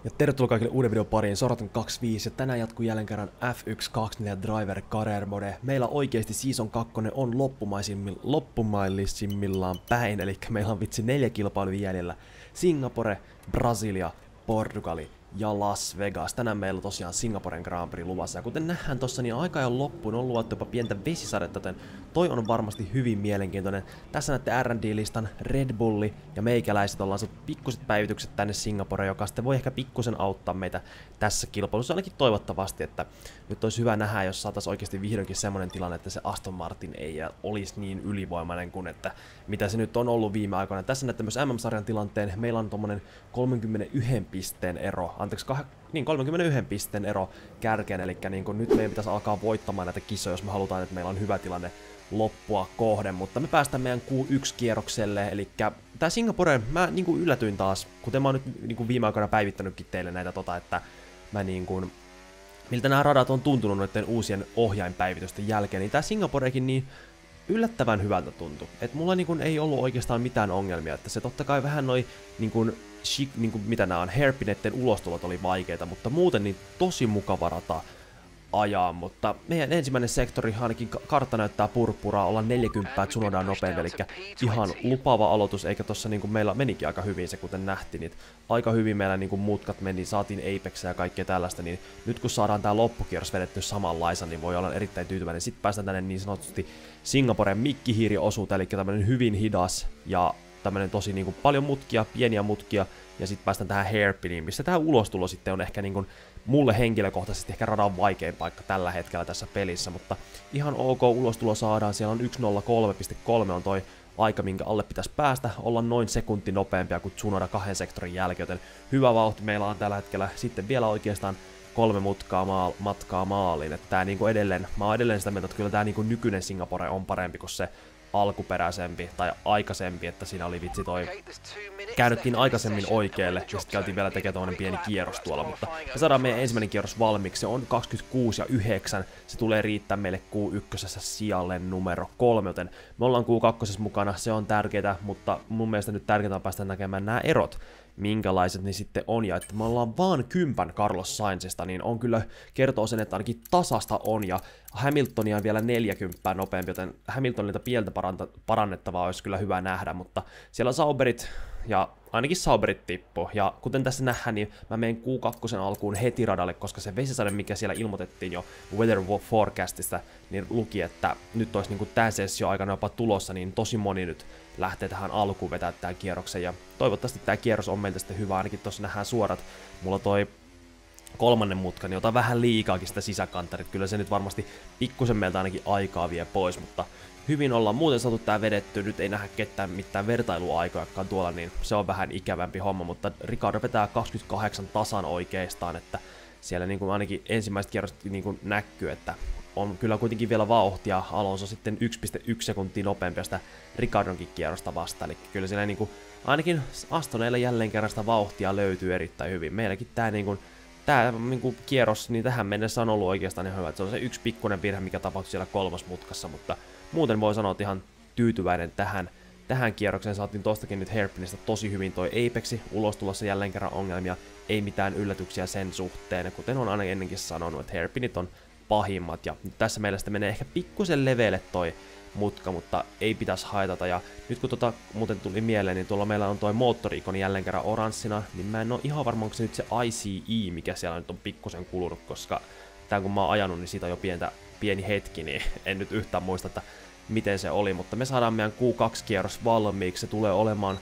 Ja tervetuloa kaikille uuden videon pariin, Soraton 25 ja tänään jatkuu jälleen kerran F124 Driver Career Mode. Meillä oikeesti Season 2 on loppumaillisimmillaan päin, eli meillä on vitsi 4 kilpailua jäljellä. Singapore, Brasilia, Portugali ja Las Vegas. Tänään meillä on tosiaan Singaporen Grand Prix luvassa. Ja kuten nähdään tossa, niin aika jo loppuun on luvattu jopa pientä vesisadetta, joten toi on varmasti hyvin mielenkiintoinen. Tässä näette R&D-listan Red Bulli ja meikäläiset ollaan saatu pikkuset päivitykset tänne Singaporeen, joka sitten voi ehkä pikkusen auttaa meitä tässä kilpailussa. Ainakin toivottavasti, että nyt olisi hyvä nähdä, jos saataisiin oikeasti vihdoinkin semmoinen tilanne, että se Aston Martin ei olisi niin ylivoimainen kuin että mitä se nyt on ollut viime aikoina. Tässä näette myös MM-sarjan tilanteen. Meillä on tommonen 31 pisteen ero, 31 pisteen ero kärkeen, eli niin nyt meidän pitäisi alkaa voittamaan näitä kisoja, jos me halutaan, että meillä on hyvä tilanne loppua kohden, mutta me päästään meidän Q1-kierrokselle, eli tää Singapore, mä yllätyin taas, kuten mä oon nyt viime aikoina päivittänytkin teille näitä että mä miltä nämä radat on tuntunut noiden uusien ohjainpäivitysten jälkeen, niin tää Singaporekin niin yllättävän hyvältä tuntui. Et mulla ei ollut oikeastaan mitään ongelmia, että se totta kai vähän noi mitä nää on, hairpinetten ulostulot oli vaikeita, mutta muuten niin tosi mukava rata ajaa, mutta meidän ensimmäinen sektori, ainakin kartta näyttää purppuraa, olla 40 Tsunodaa nopeampi, eli ihan lupaava aloitus, eikä tossa meillä menikin aika hyvin se, kuten nähtiin, niin aika hyvin meillä mutkat meni, saatiin Apexia ja kaikkea tällaista, niin nyt kun saadaan tää loppukierros vedetty samanlaisa, niin voi olla erittäin tyytyväinen. Sitten päästään tänne niin sanotusti Singaporen mikkihiiriosuuteen, eli tämmönen hyvin hidas ja tämmönen tosi paljon mutkia, pieniä mutkia, ja sitten päästään tähän hairpiniin, missä tää ulostulo sitten on ehkä mulle henkilökohtaisesti ehkä radan vaikein paikka tällä hetkellä tässä pelissä, mutta ihan ok ulostulo saadaan, siellä on 1.03.3 on toi aika, minkä alle pitäisi päästä, olla noin sekunti nopeampia kuin Tsunoda 2 sektorin jälkeen, joten hyvä vauhti meillä on tällä hetkellä, sitten vielä oikeastaan 3 matkaa maaliin, että tää edelleen, mä oon edelleen sitä mieltä, että kyllä tää nykyinen Singapore on parempi kuin se alkuperäisempi tai aikaisempi, että siinä oli vitsi toi käännyttiin aikaisemmin oikealle ja sitten käytiin vielä tekemään tommonen pieni kierros tuolla, mutta me saadaan meidän ensimmäinen kierros valmiiksi, se on 26 ja 9, se tulee riittää meille Q1 sijalle numero 3, joten me ollaan Q2 mukana, se on tärkeää, mutta mun mielestä nyt tärkeintä on päästä näkemään nämä erot, minkälaiset ne sitten on, ja että me ollaan vaan 10 Carlos Sainzista, niin on kyllä kertoo sen, että ainakin tasasta on, ja Hamiltonia on vielä 40 nopeampi, joten Hamiltonilta pientä parannettavaa olisi kyllä hyvä nähdä, mutta siellä Sauberit, ja ainakin Sauberit tippuu, ja kuten tässä nähdään, niin mä menen Q2 alkuun heti radalle, koska se vesisade, mikä siellä ilmoitettiin jo Weather Forecastista, niin luki, että nyt olisi tämän sessio aikana jopa tulossa, niin tosi moni nyt lähtee tähän alkuun vetää tämän kierroksen, ja toivottavasti tämä kierros on meiltä sitten hyvä, ainakin tuossa nähdään suorat, mulla toi kolmannen mutka, niin ota vähän liikaakin sitä sisäkantarit, kyllä se nyt varmasti pikkusen meiltä ainakin aikaa vie pois, mutta hyvin ollaan muuten saatu tää vedetty, nyt ei nähdä ketään mitään vertailuaikojakaan tuolla, niin se on vähän ikävämpi homma, mutta Ricardo vetää 28 tasan oikeastaan, että siellä ainakin ensimmäiset kierroset näkyy, että on kyllä kuitenkin vielä vauhtia, Alonso sitten 1.1 sekuntia nopeampi sitä Ricardonkin kierrosta vastaan, eli kyllä siellä ainakin Astoneilla jälleen kerran sitä vauhtia löytyy erittäin hyvin, meilläkin tää kierros, niin tähän mennessä on ollut oikeastaan ihan hyvä, että se on se yksi pikkuinen virhe, mikä tapahtui siellä kolmosmutkassa, mutta muuten voi sanoa, että ihan tyytyväinen tähän kierrokseen. Saatiin tostakin nyt hairpinistä tosi hyvin toi Apexi, ulos tulossa jälleen kerran ongelmia, ei mitään yllätyksiä sen suhteen, kuten on aina ennenkin sanonut, että hairpinit on pahimmat, ja tässä meillä sitten menee ehkä pikkusen leveelle toi mutka, mutta ei pitäisi haitata, ja nyt kun muuten tuli mieleen, niin tuolla meillä on toi moottori-ikoni jälleen kerran oranssina, niin mä en oo ihan varma, onko se nyt se ICE, mikä siellä nyt on pikkusen kulunut, koska tää kun mä oon ajanut, niin siitä on jo pieni hetki, niin en nyt yhtään muista, että miten se oli, mutta me saadaan meidän Q2-kierros valmiiksi, se tulee olemaan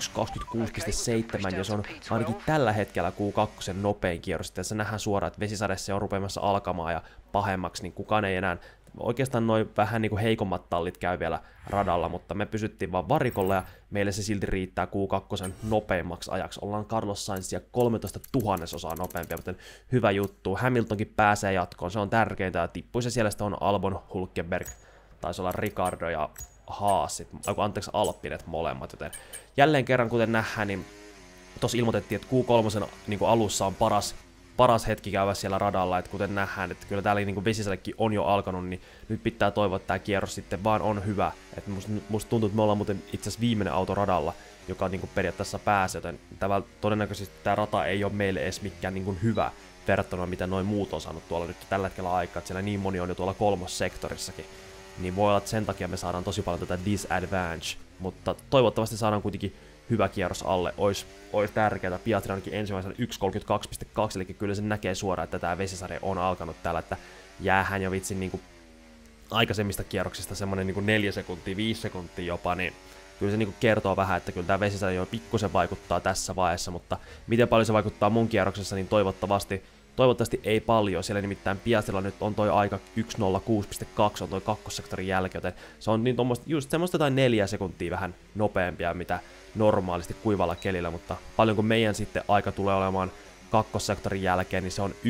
1.26.7, ja se on ainakin tällä hetkellä Q2 nopein kierros, tässä nähdään suoraan, että vesisade se on rupeamassa alkamaan ja pahemmaksi, niin kukaan ei enää, oikeastaan noin vähän heikommat tallit käy vielä radalla, mutta me pysyttiin vaan varikolla ja meille se silti riittää Q2 nopeimmaksi ajaksi. Ollaan Carlos Sainzia 13 000 nopeampia, joten hyvä juttu. Hamiltonkin pääsee jatkoon, se on tärkeintä, ja tippuisi siellä sitten on Albon, Hulkenberg, taisi olla Ricardo ja Haas, Alppinet molemmat, joten jälleen kerran kuten nähdään, niin tossa ilmoitettiin, että Q3 alussa on paras hetki käydä siellä radalla, että kuten nähdään, että kyllä täällä niin vesisadekin on jo alkanut, niin nyt pitää toivoa, että tämä kierros sitten vaan on hyvä. Että musta tuntuu, että me ollaan muuten itse asiassa viimeinen auto radalla, joka niin periaatteessa pääsee, joten todennäköisesti tämä rata ei ole meille edes mikään niin hyvä verrattuna, mitä noin muut on saanut tuolla nyt tällä hetkellä aikaa, että siellä niin moni on jo tuolla kolmossektorissakin. Niin voi olla, että sen takia me saadaan tosi paljon tätä disadvantage, mutta toivottavasti saadaan kuitenkin hyvä kierros alle, olisi tärkeää. Piastri ainakin ensimmäisen 1.32.2, eli kyllä se näkee suoraan, että tämä vesisade on alkanut täällä, että jäähän jo vitsin niinku aikaisemmista kierroksista semmonen niinku 4 sekuntia, 5 sekuntia jopa, niin kyllä se niinku kertoo vähän, että kyllä tämä vesisade jo pikkusen vaikuttaa tässä vaiheessa, mutta miten paljon se vaikuttaa mun kierroksessa, niin toivottavasti ei paljon, siellä nimittäin Piastrilla nyt on toi aika 1.06.2 on toi kakkossektorin jälkeen, joten se on niin just semmoista jotain 4 sekuntia vähän nopeampia, mitä normaalisti kuivalla kelillä, mutta paljon kun meidän sitten aika tulee olemaan kakkossektorin jälkeen, niin se on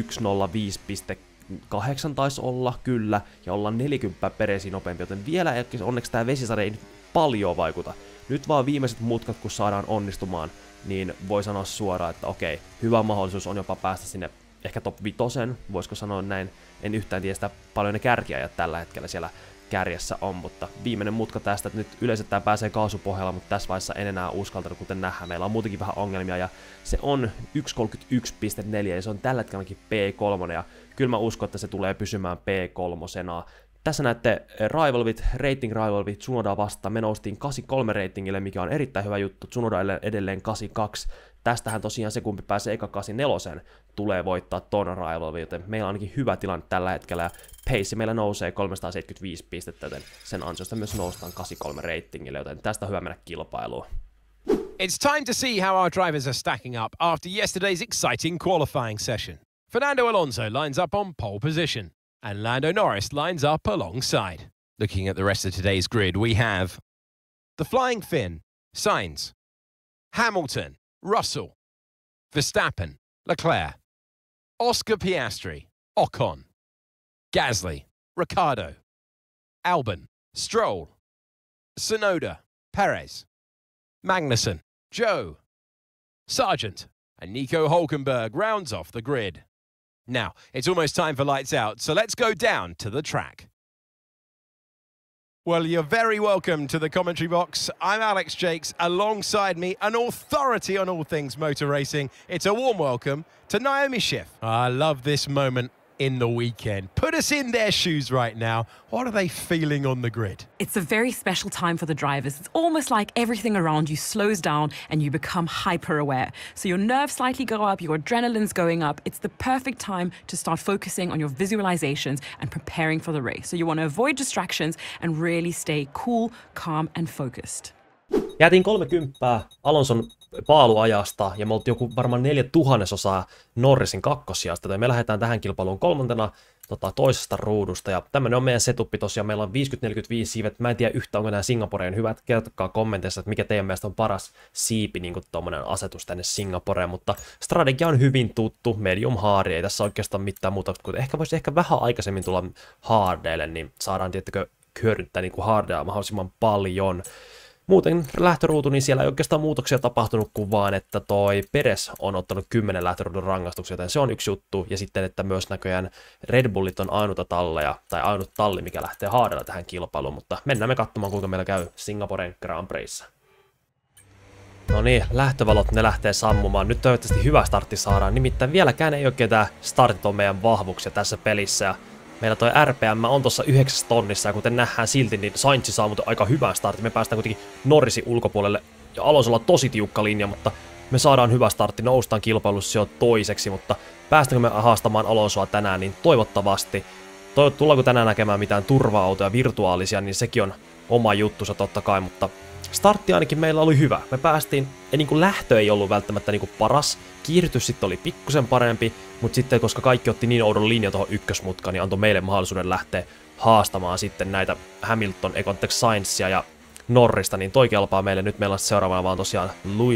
1.05.8 taisi olla, kyllä, ja ollaan 40 peresiä nopeampi, joten vielä onneksi tämä vesisade ei paljon vaikuta. Nyt vaan viimeiset mutkat, kun saadaan onnistumaan, niin voi sanoa suoraan, että okei, hyvä mahdollisuus on jopa päästä sinne ehkä top 5, voisiko sanoa näin, en yhtään tiedä sitä paljon ne kärkiajat tällä hetkellä siellä kärjessä on, mutta viimeinen mutka tästä, että nyt yleensä tämä pääsee kaasupohjalla, mutta tässä vaiheessa en enää uskaltanut, kuten nähdään, meillä on muutenkin vähän ongelmia, ja se on 1.31.4, ja se on tällä hetkelläkin P3, ja kyllä mä uskon, että se tulee pysymään P3. Tässä näette rivalvit, rating rivalvit Tsunodaa vastaan, me noustiin 83 ratingille, mikä on erittäin hyvä juttu, Tsunoda edelleen 82, tästähän tosiaan se kumpi pääsee eka 84 tulee voittaa ton rivalvin, joten meillä on ainakin hyvä tilanne tällä hetkellä, ja pace meillä nousee 375 pistettä, joten sen ansiosta myös noustaan 83 ratingille, joten tästä on hyvä mennä kilpailuun. It's time to see how our drivers are stacking up after yesterday's exciting qualifying session. Fernando Alonso lines up on pole position, and Lando Norris lines up alongside. Looking at the rest of today's grid, we have the Flying Finn, Sainz, Hamilton, Russell, Verstappen, Leclerc, Oscar Piastri, Ocon, Gasly, Ricciardo, Albon, Stroll, Tsunoda, Perez, Magnussen, Joe, Sargent, and Nico Hulkenberg rounds off the grid. Now, it's almost time for lights out, so let's go down to the track. Well, you're very welcome to the commentary box. I'm Alex Jakes. Alongside me, an authority on all things motor racing. It's a warm welcome to Naomi Schiff. I love this moment in the weekend. Put us in their shoes right now. What are they feeling on the grid? It's a very special time for the drivers. It's almost like everything around you slows down and you become hyper-aware. So your nerves slightly go up, your adrenaline's going up. It's the perfect time to start focusing on your visualizations and preparing for the race. So you want to avoid distractions and really stay cool, calm and focused. Jäätiin 30 Alonson paaluajasta ja me oltiin joku varmaan 4/1000 Norrisin kakkossijasta, joten me lähdetään tähän kilpailuun kolmantena toisesta ruudusta ja tämmönen on meidän setupi tosiaan, meillä on 50-45 siivet, mä en tiedä yhtään onko nämä Singaporeen hyvät, kertokaa kommenteissa, että mikä teidän mielestä on paras siipi, niin kuin tommonen asetus tänne Singaporeen, mutta strategia on hyvin tuttu, medium hard, ei tässä oikeastaan mitään muuta, kun voisi vähän aikaisemmin tulla hardeille, niin saadaan tiettäkö hyödyntää niin kuin hardeja mahdollisimman paljon. Muuten lähtöruutu, niin siellä ei oikeastaan muutoksia tapahtunut kuin vaan, että toi Perez on ottanut 10 lähtöruudun rangaistuksia, joten se on yksi juttu. Ja sitten, että myös näköjään Red Bullit on ainuta talleja, tai ainut talli, mikä lähtee haadella tähän kilpailuun. Mutta mennään me katsomaan, kuinka meillä käy Singaporen Grand Prixssä. No niin, lähtövalot ne lähtee sammumaan. Nyt toivottavasti hyvä startti saadaan. Nimittäin vieläkään ei oikein tää startit on meidän vahvuuksia tässä pelissä. Ja meillä toi RPM on tuossa 9 tonnissa ja kuten nähdään silti, niin Sainz saa muuten aika hyvän startin. Me päästään kuitenkin Norrisin ulkopuolelle ja Alonsolla on tosi tiukka linja, mutta me saadaan hyvä startti. Noustaan kilpailussa jo toiseksi, mutta päästäänkö me haastamaan Alonsoa tänään, niin toivottavasti. Tullaanko tänään näkemään mitään turva-autoja virtuaalisia, niin sekin on oma juttusa totta kai, mutta startti ainakin meillä oli hyvä. Me päästiin, lähtö ei ollut välttämättä paras, kiihdytys sitten oli pikkusen parempi, mutta sitten koska kaikki otti niin oudon linjan tuohon ykkösmutkaan, niin antoi meille mahdollisuuden lähteä haastamaan sitten näitä Hamilton, Sainzia ja Norrista, niin toi kelpaa meille. Nyt meillä on seuraavana vaan tosiaan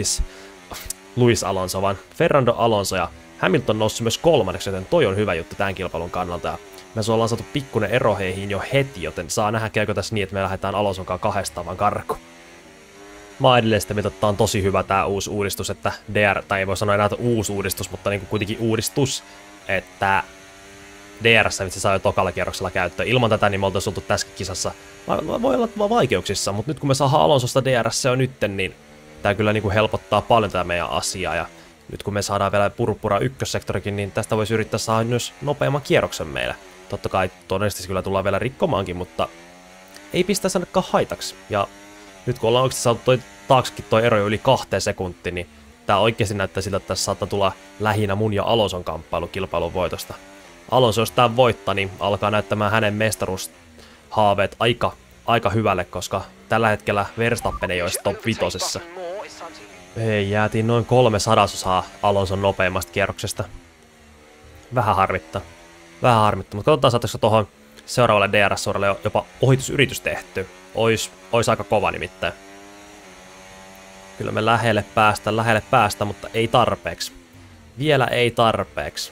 Luis Alonso, vaan Fernando Alonso ja Hamilton nousi myös kolmanneksi, joten toi on hyvä juttu tämän kilpailun kannalta. Ja me ollaan saatu pikkuinen ero heihin jo heti, joten saa nähdä käykö tässä niin, että me lähdetään Alonsonkaan kahdestaan vaan karkuun. Mä oon edelleen sitä mieltä, että tää on tosi hyvä tää uusi uudistus, että tai ei voi sanoa enää uusi uudistus, mutta niinku kuitenkin uudistus, että DRS vitsi saa jo tokalla kierroksella käyttöön. Ilman tätä niin me oltais oltu tässä kisassa. Voi olla vaikeuksissa, mutta nyt kun me saadaan Alonsosta DRS jo nytten, niin tää kyllä niinku helpottaa paljon tätä meidän asiaa. Ja nyt kun me saadaan vielä purppura ykkössektorikin, niin tästä voisi yrittää saada myös nopeamman kierroksen meille. Totta kai todennäköisesti kyllä tullaan vielä rikkomaankin, mutta ei pistäisi ainakaan haitaksi. Ja nyt kun ollaan oikeasti saatu taaksekin toi ero jo yli 2 sekuntia, niin tää oikeasti näyttää siltä, että tässä saattaa tulla lähinnä mun ja Alonson kamppailu kilpailun voitosta. Alonso, jos tää voittaa, niin alkaa näyttämään hänen mestaruushaaveet aika hyvälle, koska tällä hetkellä Verstappen ei olisi top 5. Ei, jäätiin noin 3/100 Alonson nopeimmasta kierroksesta. Vähän harmittaa. Mutta katsotaan saataisiko tuohon seuraavalle DRS-suoralle jopa ohitusyritys tehty. Ois aika kova nimittäin. Kyllä me lähelle päästä, mutta ei tarpeeksi. Vielä ei tarpeeksi.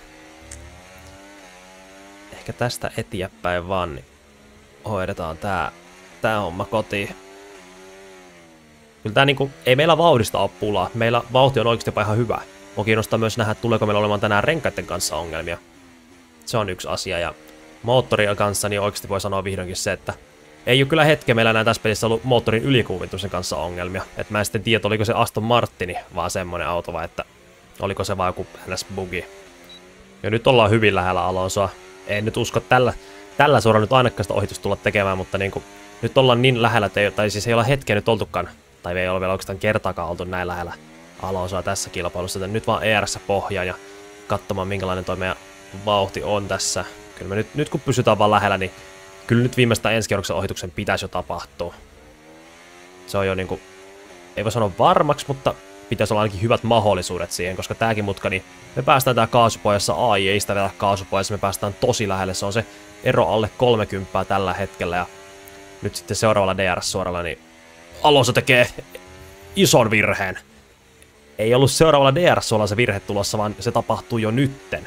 Ehkä tästä eteenpäin vaan, niin hoidetaan tää homma kotiin. Kyllä tää niinku, ei meillä vauhdista ole pulaa. Meillä vauhti on oikeasti jopa ihan hyvä. Mua kiinnostaa myös nähdä, tuleeko meillä olemaan tänään renkaiden kanssa ongelmia. Se on yksi asia, ja moottorin kanssa niin oikeasti voi sanoa vihdoinkin se, että ei ole kyllä hetken meillä enää tässä pelissä ollut moottorin ylikuumentumisen kanssa ongelmia. Et mä en sitten tiedä, oliko se Aston Martini vaan semmonen auto, vai että oliko se vaan joku NS-bugi. Ja nyt ollaan hyvin lähellä Alonsoa. En nyt usko tällä suoraan nyt ainakaan sitä ohitusta tulla tekemään, mutta niinku, nyt ollaan niin lähellä, tai siis ei olla hetkeä nyt oltukaan, tai ei ole vielä oikeastaan kertaakaan oltu näin lähellä Alonsoa tässä kilpailussa, joten nyt vaan ERS pohjaan ja katsomaan minkälainen toi meidän vauhti on tässä. Kyllä me nyt kun pysytään vaan lähellä, niin kyllä nyt viimeistään ensi kierroksen ohituksen pitäisi jo tapahtua. Se on jo niinku, ei voi sanoa varmaksi, mutta pitäisi olla ainakin hyvät mahdollisuudet siihen, koska tääkin mutka, niin me päästään tää kaasupojassa, AI ei sitä vielä kaasupojassa, me päästään tosi lähelle, se on se ero alle 30 tällä hetkellä, ja nyt sitten seuraavalla DRS-suoralla, niin Alonso tekee ison virheen. Ei ollut seuraavalla DRS-suoralla se virhe tulossa, vaan se tapahtuu jo nytten.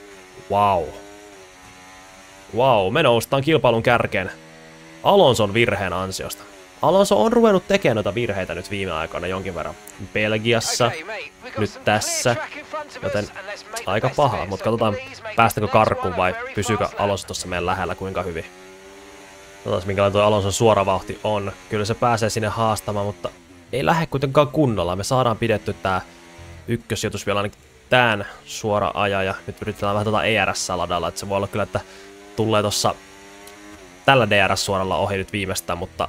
Wow, me noustaan kilpailun kärkeen Alonson virheen ansiosta. Alonso on ruvennut tekemään noita virheitä nyt viime aikoina jonkin verran. Belgiassa, nyt tässä, joten aika paha, mutta katsotaan päästäkö karkuun vai pysyykö Alonso tuossa meidän lähellä kuinka hyvin. Katsotaan minkälainen tuo Alonson suora vauhti on. Kyllä se pääsee sinne haastamaan, mutta ei lähde kuitenkaan kunnolla. Me saadaan pidetty tää ykkössijoitus vielä ainakin tän suora aja ja nyt yritetään vähän tuota ERS-ladalla, että se voi olla kyllä, että tulee tossa tällä DRS-suoralla ohi nyt viimeistään, mutta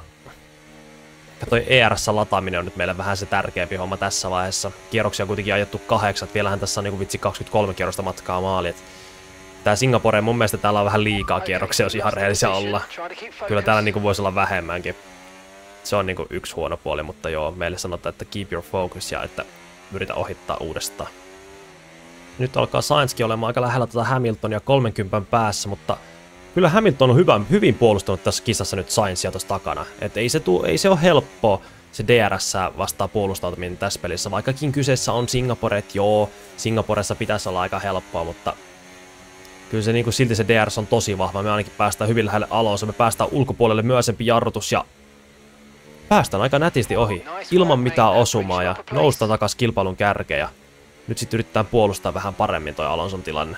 toi ERS-lataaminen on nyt meille vähän se tärkeämpi homma tässä vaiheessa. Kierroksia on kuitenkin ajettu 8, vielähän tässä on niinku vitsi 23 kierrosta matkaa maali. Tää Singapore, mun mielestä täällä on vähän liikaa kierroksia, jos ihan rehellisiä olla. Kyllä täällä niinku voisi olla vähemmänkin. Se on niinku yksi huono puoli, mutta joo, meille sanotaan, että keep your focus ja että yritä ohittaa uudestaan. Nyt alkaa Sainzkin olemaan aika lähellä tätä Hamiltonia 30 päässä, mutta kyllä Hamilton on hyvin puolustanut tässä kisassa nyt Sainzia tuossa takana. Et ei se ole helppoa se DRS vastaan puolustautuminen tässä pelissä, vaikkakin kyseessä on Singapore, että joo, Singaporessa pitäisi olla aika helppoa, mutta kyllä se niinku silti se DRS on tosi vahva. Me ainakin päästään hyvin lähelle Alonso, me päästään ulkopuolelle myöhempi jarrutus ja päästään aika nätisti ohi ilman mitään osumaa ja noustaan takas kilpailun kärkeen. Nyt sitten yritetään puolustaa vähän paremmin toi Alonson tilanne.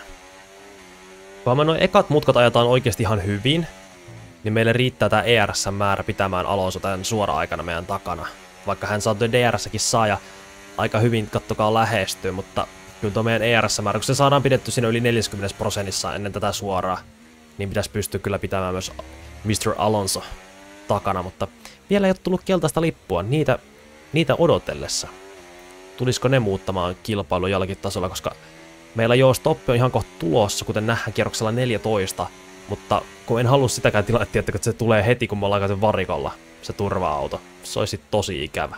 Kun me noin ekat mutkat ajetaan oikeasti ihan hyvin, niin meille riittää tää ERS-määrä pitämään Alonso tämän suora-aikana meidän takana. Vaikka hän saa DRS-kin saa ja aika hyvin kattokaa lähestyy, mutta kyllä tuo meidän ERS-määrä, kun se saadaan pidetty siinä yli 40% ennen tätä suoraa, niin pitäisi pystyä kyllä pitämään myös Mr. Alonso takana, mutta vielä ei ole tullut keltaista lippua niitä odotellessa. Tulisiko ne muuttamaan kilpailua jollakin tasolla, koska meillä joo, stoppi on ihan kohta tulossa, kuten nähdään kierroksella 14, mutta kun en halua sitäkään tilannetta, että se tulee heti, kun me ollaan käyty varikolla, se turva-auto. Se olisi tosi ikävä.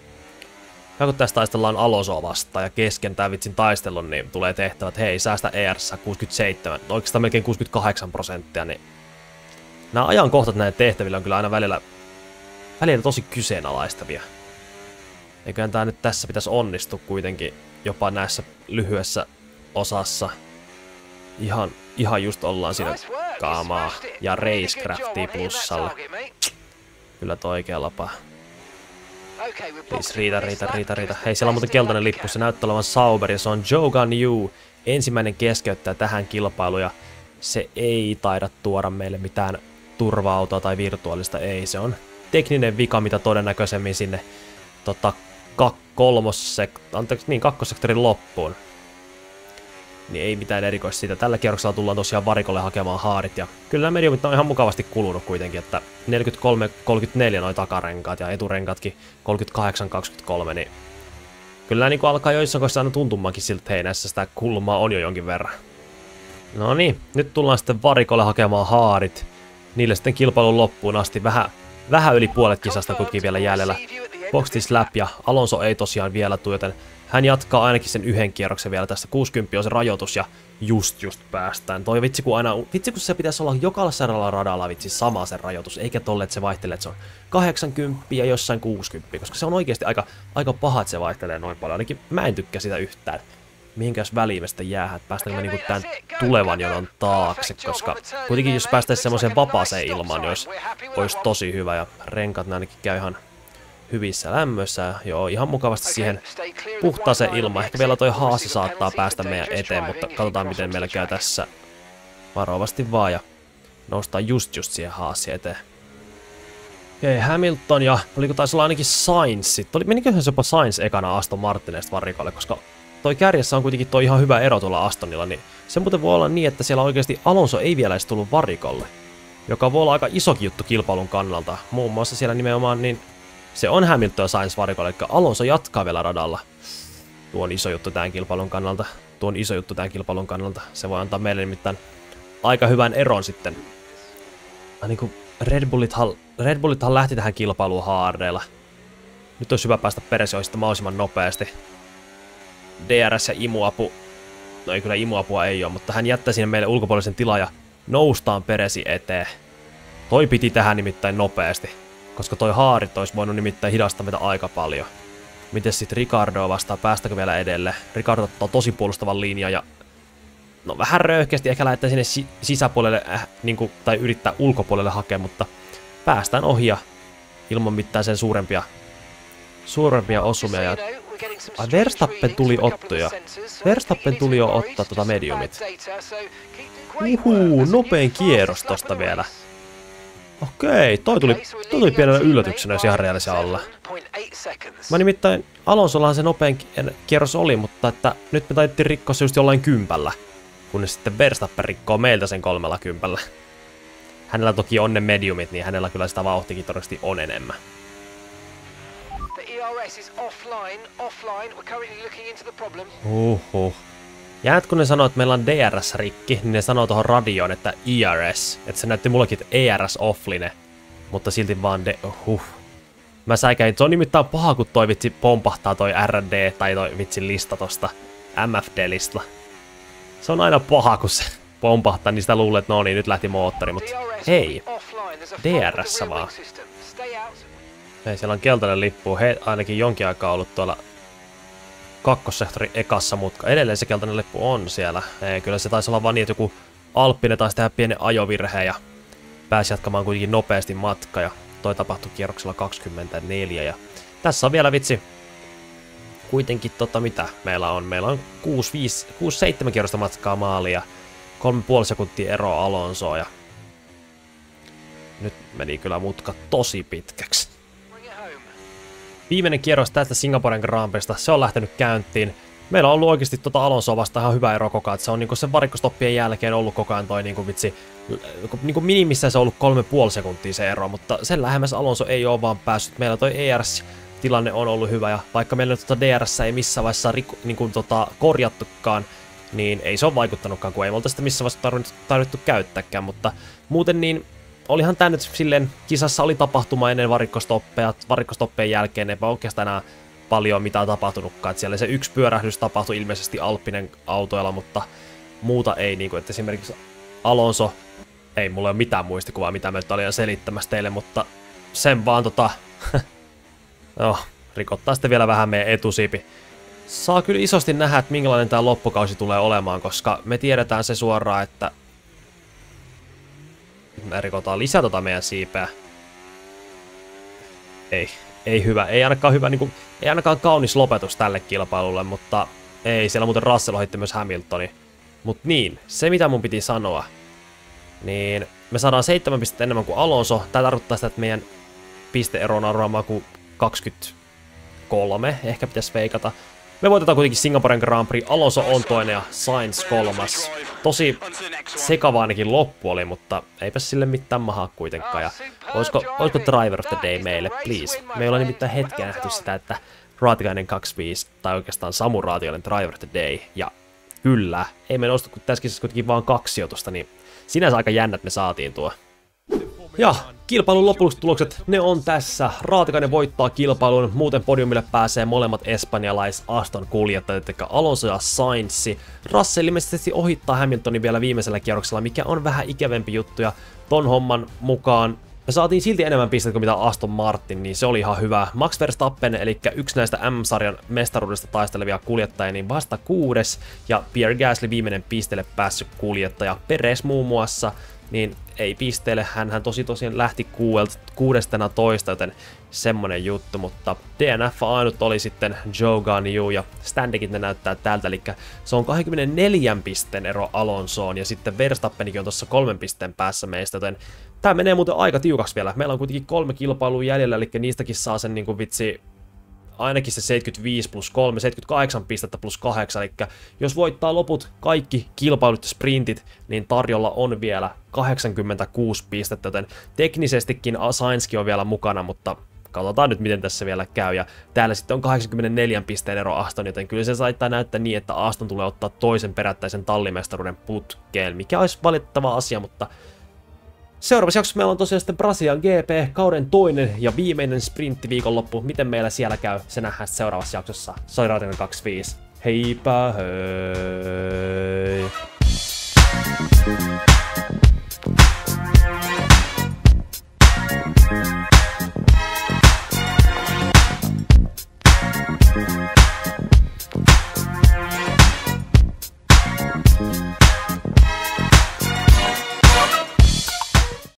Ja kun tässä taistellaan Alonsoa vastaan ja kesken tämän vitsin taistelun, niin tulee tehtävät, hei, säästä ERS 67, oikeastaan melkein 68%, niin nämä ajankohtat näiden tehtävillä on kyllä aina välillä tosi kyseenalaistavia. Eiköhän tää nyt tässä pitäisi onnistua kuitenkin jopa näissä lyhyessä osassa. Ihan just ollaan siinä kaamaa ja Racecraftia plussalle. Kyllä toi oikea lapa. Riitä. Hei, siellä on muuten keltainen lippu. Se näyttää olevan Sauber ja se on Zhou Guanyu. Ensimmäinen keskeyttäjä tähän kilpailuun ja se ei taida tuoda meille mitään turva-autoa tai virtuaalista. Ei, se on tekninen vika, mitä todennäköisemmin sinne kakkossektorin loppuun. Niin ei mitään erikoista siitä. Tällä kierroksella tullaan tosiaan varikolle hakemaan haarit. Ja kyllä nämä mediumit on ihan mukavasti kulunut kuitenkin, että 43-34 noi takarenkaat ja eturenkaatkin 38-23, niin kyllä nämä niin alkaa joissain kohdissa aina tuntumaankin siltä, että hei, näissä sitä kulmaa on jo jonkin verran. No niin, nyt tullaan sitten varikolle hakemaan haarit. Niille sitten kilpailun loppuun asti. Vähän yli puolet kisasta kuitenkin vielä jäljellä. Boxtis lap ja Alonso ei tosiaan vielä tule, joten hän jatkaa ainakin sen yhden kierroksen vielä tästä. 60 on se rajoitus ja just päästään. Toi vitsi kun se pitäisi olla jokaisella radalla sama se rajoitus, eikä tolle, että se vaihtelee, että se on 80 ja jossain 60, koska se on oikeasti aika paha, että se vaihtelee noin paljon. Ainakin mä en tykkää sitä yhtään. Mihinkäs väliin me sitten jäähän, että päästäänkö me niinku tän tulevan jonon taakse, koska kuitenkin jos päästäisiin semmoiseen vapaaseen ilmaan, niin olisi tosi hyvä ja renkaat ainakin käy ihan hyvissä lämmöissä. Joo, ihan mukavasti siihen puhtaaseen ilmaan. Ehkä vielä toi Haasi saattaa päästä meidän eteen, mutta katsotaan miten meillä käy tässä. Varovasti vaan ja noustaan just siihen Haasi eteen. Okei, Hamilton ja oliko taisi olla ainakin Sainz. Meniköhän se jopa Sainz ekana Aston Martinista varikolle, koska toi kärjessä on kuitenkin toi ihan hyvä ero tuolla Astonilla, niin se muuten voi olla niin, että siellä oikeasti Alonso ei vielä edes tullut varikolle, joka voi olla aika isokin juttu kilpailun kannalta. Muun muassa siellä nimenomaan niin se on Hamilton ja Sainz varikolle, eli Alonso jatkaa vielä radalla. Tuo on iso juttu tämän kilpailun kannalta. Se voi antaa meille nimittäin aika hyvän eron sitten. Niin kuin Red Bullithan lähti tähän kilpailuun haareilla. Nyt olisi hyvä päästä Perezille sitten mahdollisimman nopeasti. DRS ja imuapu. No ei kyllä imuapua ei ole, mutta hän jättää sinne meille ulkopuolisen tilan ja noustaan Perezin eteen. Toi piti tähän nimittäin nopeasti, koska toi haarit olisi voinut nimittäin hidastaa meitä aika paljon. Miten sitten Ricardo vastaa, päästäkö vielä edelle? Ricardo ottaa tosi puolustavan linjan ja no vähän röyhkeästi ehkä lähdetään sinne sisäpuolelle niinku, tai yrittää ulkopuolelle hakea, mutta päästään ohi ja ilman mitään sen suurempia osumia. Ja Verstappen tuli jo ottaa tota mediumit. Nopein kierros tosta vielä. Okei, toi tuli pienellä yllätyksenä, jos ihan reaalisia olla. Mä nimittäin Alonsollahan se nopein kierros oli, mutta että nyt me taidettiin rikkoa se just jollain kympällä. Kunnes sitten Verstappen rikkoo meiltä sen 30. Hänellä toki on ne mediumit, niin hänellä kyllä sitä vauhtikin todennäköisesti on enemmän. Ja kun ne sanoo, että meillä on DRS rikki, niin ne sanoo tuohon radioon, että ERS. Että se näytti mullekin, että ERS offline. Mutta silti vaan Mä säikäin, se on nimittäin paha, kun toi vitsi pompahtaa toi RD tai toi vitsi lista tosta MFD-lista. Se on aina paha, kun se pompahtaa, niin sitä luulee, että no niin, nyt lähti moottori, mutta ei. DRS vaan. Ei, siellä on keltainen lippu. He ainakin jonkin aikaa ollut tuolla kakkossektorin ekassa, mutta edelleen se keltainen lippu on siellä. Ei, kyllä se taisi olla vaan niin, että joku Alppinen taisi tehdä pienen ajovirheen ja pääsi jatkamaan kuitenkin nopeasti matka. Ja toi tapahtui kierroksella 24. Ja tässä on vielä vitsi kuitenkin mitä meillä on. Meillä on 6-7 kierrosta matkaa maaliin ja 3,5 sekuntia eroa Alonsoa. Ja nyt meni kyllä mutka tosi pitkäksi. Viimeinen kierros tästä Singaporen Grand Prixsta, se on lähtenyt käyntiin. Meillä on ollut oikeasti Alonsoa vastaan ihan hyvä ero koko ajan. Se on niinku sen varikkostoppien jälkeen ollut koko ajan toi niinku minimissään se on ollut 3,5 sekuntia se ero, mutta sen lähemmäs Alonso ei ole vaan päässyt. Meillä toi ERS-tilanne on ollut hyvä ja vaikka meillä DRS ei missään vaiheessa korjattukaan, niin ei se ole vaikuttanutkaan, kun ei me olta sitä missään vaiheessa tarvittu käyttääkään, mutta muuten niin olihan tää nyt silleen, kisassa oli tapahtuma ennen varikkostoppeen jälkeen, eipä oikeastaan enää paljon mitään tapahtunutkaan, että siellä se yksi pyörähdys tapahtui ilmeisesti Alppinen autoilla, mutta muuta ei, niin kuin, että esimerkiksi Alonso, ei mulla ole mitään muistikuvaa, mitä mä nyt olin selittämässä teille, mutta sen vaan no, rikottaa sitten vielä vähän meidän etusiipi. Saa kyllä isosti nähdä, että minkälainen tää loppukausi tulee olemaan, koska me tiedetään se suoraan, että me rikotaan lisää meidän siipeä. ei hyvä, ei ainakaan hyvä, niin kuin, ei ainakaan kaunis lopetus tälle kilpailulle, mutta ei, siellä muuten Russell ohitti myös Hamiltoni. Mut niin, se mitä mun piti sanoa, niin me saadaan 7 pistettä enemmän kuin Alonso. Tää tarkoittaa sitä, että meidän pisteero on arvaamaan kuin 23, ehkä pitäisi veikata. Me voitetaan kuitenkin Singaporen Grand Prix, Alonso on toinen ja Sainz 3. Tosi sekava ainakin loppu oli, mutta eipä sille mitään mahaa kuitenkaan. Ja olisiko Driver of the Day meille, please? Me ei ole nimittäin hetkeä nähty sitä, että Raatikainen 25, tai oikeastaan Samu Raatikainen Driver of the Day. Ja kyllä, ei me nostu kuin tässä kisassa kuitenkin vaan 2 sijoitusta, niin sinänsä aika jännä, että me saatiin tuo. Ja kilpailun lopulliset tulokset, ne on tässä. Raatikainen voittaa kilpailun, muuten podiumille pääsee molemmat espanjalais Aston kuljettajat, eli Alonso ja Sainz. Russell ilmeisesti ohittaa Hamiltonin vielä viimeisellä kierroksella, mikä on vähän ikävempi juttu, ja ton homman mukaan me saatiin silti enemmän pisteitä kuin mitä Aston Martin, niin se oli ihan hyvä. Max Verstappen, eli yksi näistä M-sarjan mestaruudesta taistelevia kuljettajia, niin vasta 6. Ja Pierre Gasly viimeinen pisteelle päässyt kuljettaja. Perez muun muassa, niin ei pisteelle, hänhän tosiaan lähti 16, joten semmonen juttu, mutta DNF ainut oli sitten Zhou Guanyu ja standikit ne näyttää tältä, eli se on 24 pisteen ero Alonsoon ja sitten Verstappenikin on tuossa 3 pisteen päässä meistä, joten tää menee muuten aika tiukaksi vielä. Meillä on kuitenkin 3 kilpailua jäljellä, eli niistäkin saa sen niinku vitsi ainakin se 75 plus 3, 78 pistettä plus 8, eli jos voittaa loput kaikki kilpailut ja sprintit, niin tarjolla on vielä 86 pistettä, joten teknisestikin Sainzkin on vielä mukana, mutta katsotaan nyt miten tässä vielä käy, ja täällä sitten on 84 pisteen ero Aston, joten kyllä se saattaa näyttää niin, että Aston tulee ottaa toisen perättäisen tallimestaruuden putkeen, mikä olisi valitettava asia, mutta seuraavassa jaksossa meillä on tosiaan sitten Brasilian GP, kauden toinen ja viimeinen sprintti viikonloppu. Miten meillä siellä käy, se nähdään seuraavassa jaksossa. Soiraatinen 25. Heipä hei!